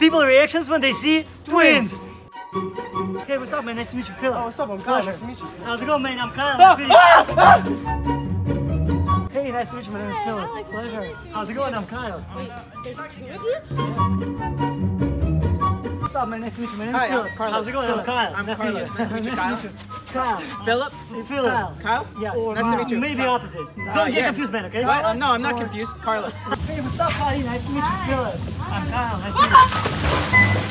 People's reactions when they see twins. Hey, what's up, man? Nice to meet you, Philip. Oh, what's up? I'm Kyle. Nice to meet you. How's it going, man? I'm Kyle. Nice to meet you. Hey, nice to meet you. My name is Philip. Alex, Pleasure. nice to meet How's it you. going? I'm Kyle. Wait, there's two of you? What's up, man? Nice to meet you. My name is Hi, Philip. Carlos. How's it going? I'm Kyle. I'm Nice Carlos. to meet you. Nice to meet you, Kyle. Philip? Hey, Philip. Kyle? Yes. Nice to meet you. Maybe opposite. Don't get yeah. confused, man, okay? What? No, I'm not confused. Carlos. Hey, what's up, Kyle? Nice to meet you, Philip. I'm Kyle. Nice to meet you.